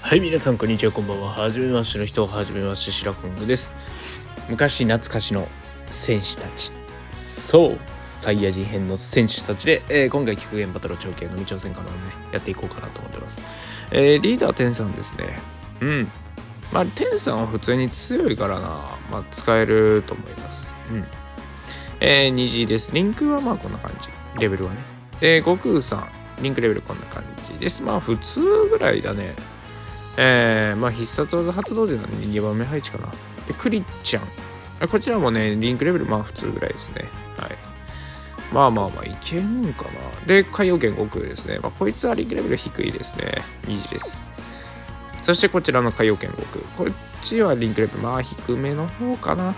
はい、皆さんこんにちは、こんばんは。はじめましての人、はじめまして、シラコングです。昔懐かしの戦士たち、そうサイヤ人編の戦士たちで、今回極限バトル長径の未挑戦からねやっていこうかなと思ってます。リーダーテンさんですね。まあテンさんは普通に強いからな、まあ使えると思います。虹です。リンクはまあこんな感じ、レベルはね。で悟空さん、リンクレベルこんな感じです。まあ普通ぐらいだね。まあ必殺技発動時なんで2番目配置かな。で、クリッちゃん。こちらもね、リンクレベルまあ普通ぐらいですね。はい。まあいけるんかな。で、海洋圏悟空ですね。まあこいつはリンクレベル低いですね。虹です。そしてこちらの海洋圏悟空。こっちはリンクレベルまあ低めの方かな。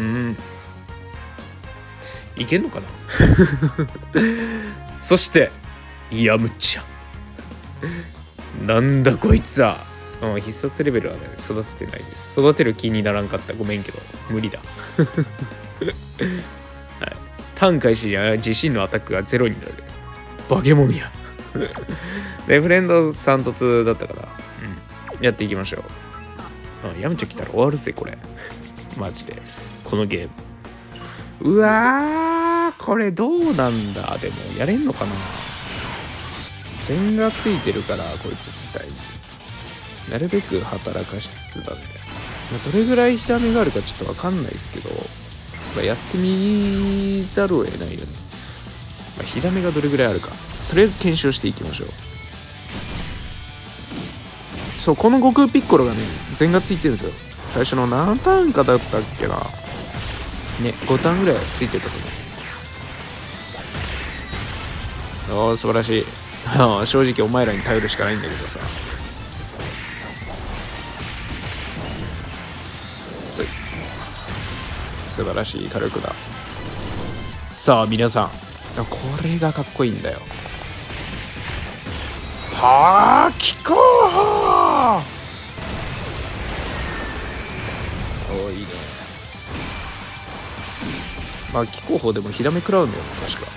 いけんのかなそして、ヤムチャ。なんだこいつは。必殺レベルはね、育ててないです。育てる気にならんかった。ごめんけど、無理だ。はい。ターン開始や自身のアタックがゼロになる。バケモンや。で、フレンド3と2だったから、やっていきましょう。ヤムチャ来たら終わるぜ、これ。マジで。このゲーム。うわー、これどうなんだ。でも、やれんのかな。禅がついてるから、こいつ自体に。なるべく働かしつつだね。どれぐらい火ダメがあるかちょっとわかんないですけど、やってみざるを得ないよね。火ダメがどれぐらいあるか、とりあえず検証していきましょう。そう、この悟空ピッコロがね、禅がついてるんですよ。最初の何ターンかだったっけな。ね、5ターンぐらいついてたと思う。おー、素晴らしい。正直お前らに頼るしかないんだけどさ。素晴らしい火力だ。さあ皆さん、これがかっこいいんだよ。はあ、気候法。おいいね。まあ気候法でも火ダメ食らうんだよ確か。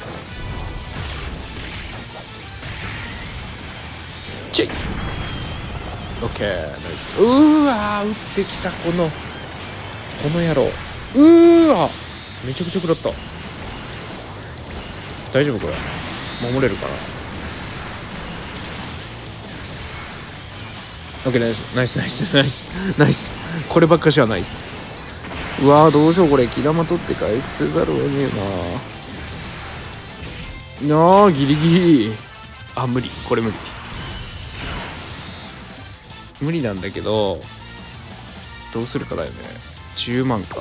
チェイ。オッケー、ナイス。うわー、打ってきたこの野郎。わめちゃくちゃ食らった。大丈夫これ守れるかな。オッケー、ナイス。こればっかしはナイス。うわー、どうしようこれ。木玉取って回復せざるを得ねえな。ギリギリ。無理、これ無理なんだけど、どうするかだよね。10万か。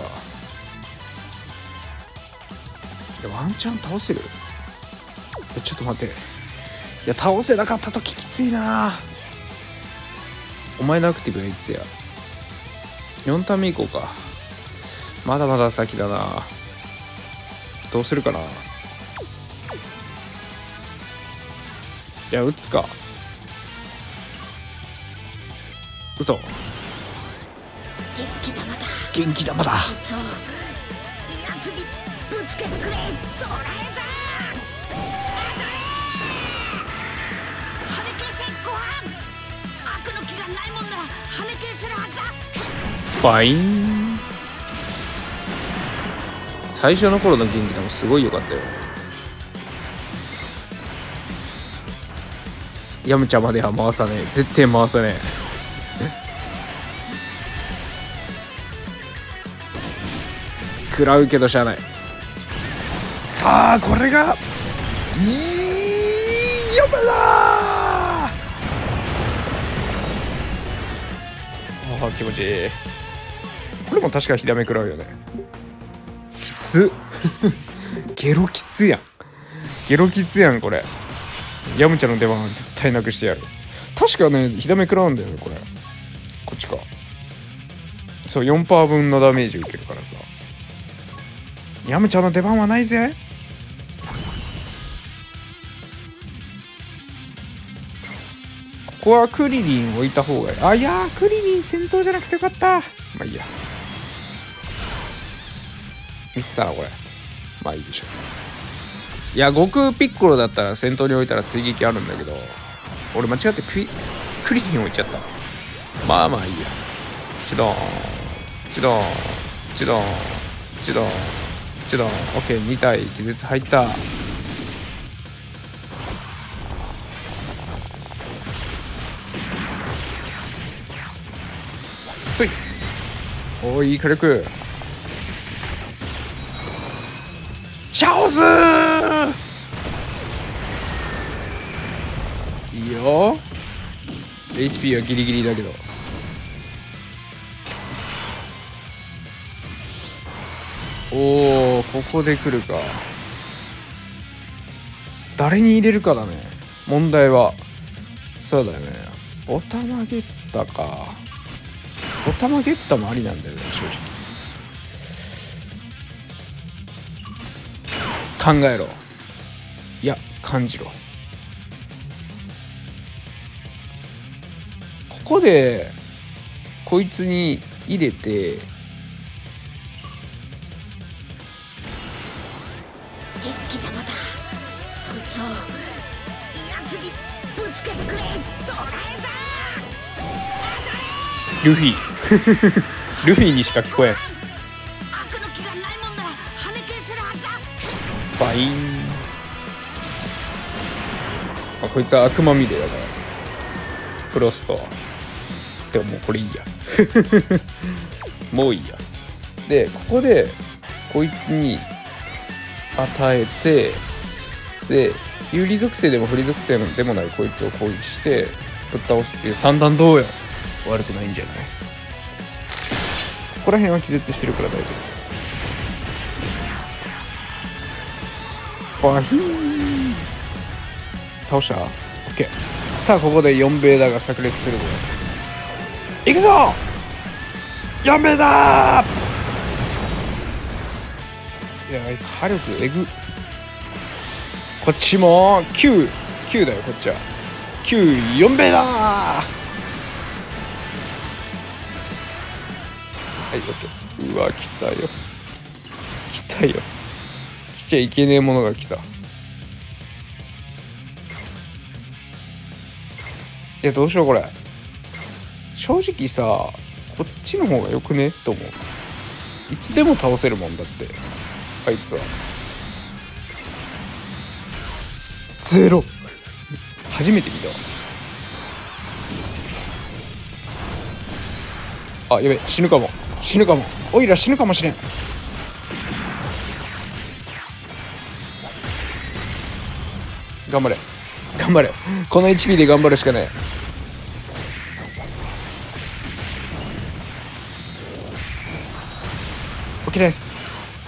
ワンチャン倒せる？ちょっと待って。いや、倒せなかった時きついな。お前のアクティブはいつや。4ターン目以降か。まだまだ先だな。どうするかな。いや、打つか。打とう。元気玉だ。つけてくれ。捕らえた。跳ね消せご飯。悪の気がないもんなら跳ね消せるはずだ。バイン。最初の頃の元気玉すごい良かったよ。ヤムチャまでは回さねえ。絶対回さねえ。食らうけどしゃあない。さあこれがよめだー。気持ちいい。これも確か火ダメ食らうよね。きつゲロきつやんこれ。ヤムチャの出番は絶対なくしてやる。確かね火ダメ食らうんだよねこれ。こっちか。そう 4% 分のダメージ受けるからさ。ヤムチャの出番はないぜ。ここはクリリン置いた方がいい。いやー、クリリン戦闘じゃなくてよかった。まあいいや。ミスったなこれ。まあいいでしょう。いや、悟空ピッコロだったら先頭に置いたら追撃あるんだけど、俺間違ってクリリン置いちゃった。 まあまあいいや。チドーンチドーンチドーンチドーンチドーン。オッケー、2体気絶入った。すい。おー、いい火力。チャオズー。いいよ。 HP はギリギリだけど。おお、ここで来るか。誰に入れるかだね、問題は。そうだよね、ボタマゲッタか。ボタマゲッタもありなんだよね、正直。考えろ。いや、感じろ。ここでこいつに入れて、ルフィルフィにしか聞こえん。バイン。こいつは悪魔みれだからフロスト。でももうこれいいやもういいや。でここでこいつに与えて、で有利属性でも不利属性でもないこいつを攻撃してぶっ倒すっていう三段どうよ。悪くないんじゃない。ここら辺は気絶してるから大丈夫。バヒーン。倒した。 OK。 さあここで4ベーダーが炸裂する。いくぞ4ベーダー。いや火力えぐ。こっちも9だよ。こっちは94ベーダー。はい、OK。うわ、来たよ。来たよ。来ちゃいけねえものが来た。いや、どうしようこれ。正直さ、こっちの方がよくねと思う。いつでも倒せるもんだって、あいつは。ゼロ初めて見たわ。あ、やべ、死ぬかも。おいら死ぬかもしれん。頑張れこの HP で頑張るしかねえ。 OK です。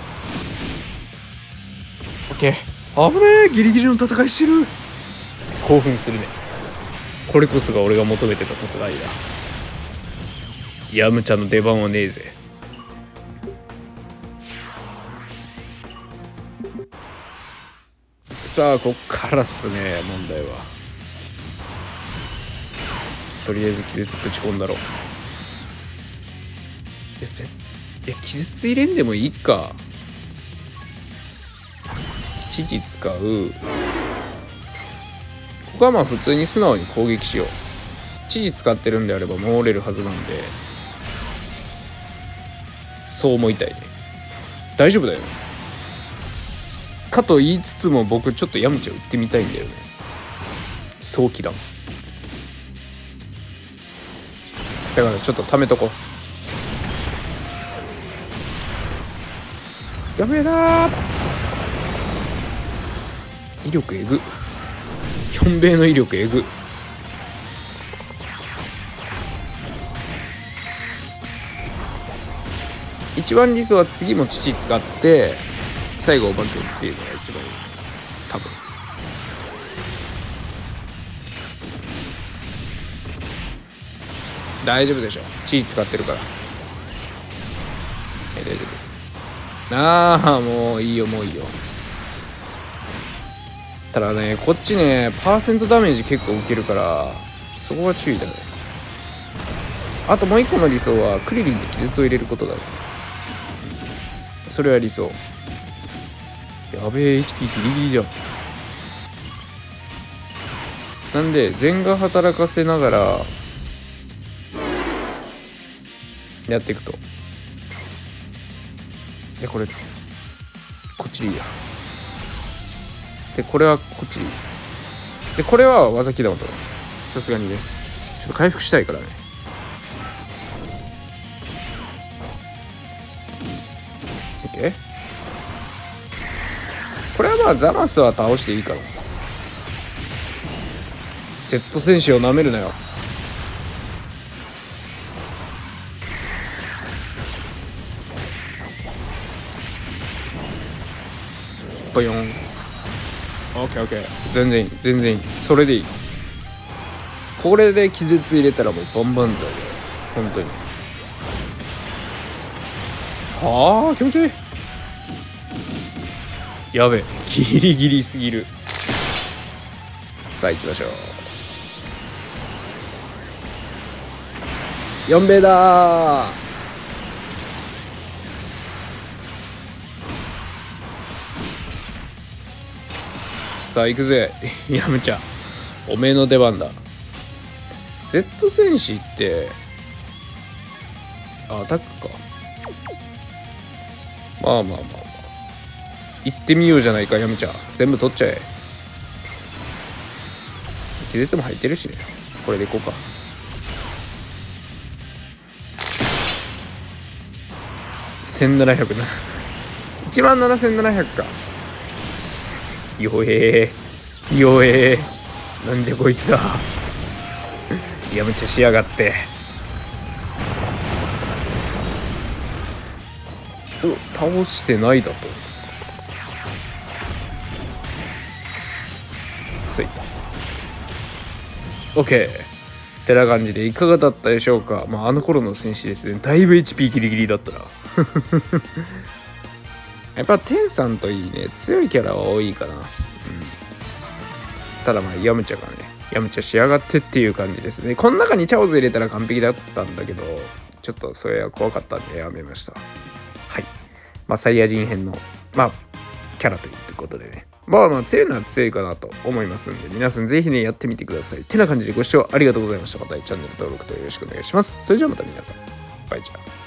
OK。 危ねえ、ギリギリの戦いしてる。興奮するね。これこそが俺が求めてた戦いだ。ヤムチャの出番はねえぜ。さあこっからっすね、問題は。とりあえず気絶ぶち込んだろ。いや気絶入れんでもいいか。知事使う。ここはまあ普通に素直に攻撃しよう。知事使ってるんであれば守れるはずなんで、そう思いたいね。大丈夫だよね。かと言いつつも僕ちょっとヤムチャ打ってみたいんだよね。早期弾だからちょっと貯めとこう。やべえなー。威力えぐ。4米の威力えぐ。一番理想は次も父使って最後お化けっていうのが一番いい。多分大丈夫でしょ。父使ってるから。大丈夫。ああ、もういいよ。ただね、こっちねパーセントダメージ結構受けるからそこは注意だね。あともう一個の理想はクリリンで気絶を入れることだね。それは理想。やべえ HP ギリギリじゃん。なんで全が働かせながらやっていくと、でこれこっちでいいや、でこれはこっちでいい、でこれは技切だもと、さすがにねちょっと回復したいからね。OK、これはまあザマスは倒していいから。 Z 戦士をなめるなよ。ボヨン。オッケーオッケー、全然いい全然いい、それでいい。これで気絶入れたらもうバンバンだよ本当に。はあ気持ちいい。やべえギリギリすぎる。さあ行きましょう。4米だー。さあ行くぜやむちゃおめえの出番だ。 Z 戦士ってアタックか。まあまあまあまあ行ってみようじゃないか。やむちゃ全部取っちゃえ。気絶も入ってるしね。これでいこうか。1700な17700か。弱え弱え、なんじゃこいつはやむちゃしやがって。お倒してないだと。つい OK てな感じでいかがだったでしょうか。まああの頃の戦士ですね、だいぶ HP ギリギリだったなやっぱ天さんといいね、強いキャラは多いかな、ただまあヤムチャがねヤムチャ仕上がってっていう感じですね。この中にチャオズ入れたら完璧だったんだけど、ちょっとそれは怖かったんでやめました。はい、まあサイヤ人編のまあキャラということでね、まあ強いのは強いかなと思いますんで、皆さんぜひねやってみてください。てな感じでご視聴ありがとうございました。またチャンネル登録とよろしくお願いします。それじゃあまた皆さんバイチャー。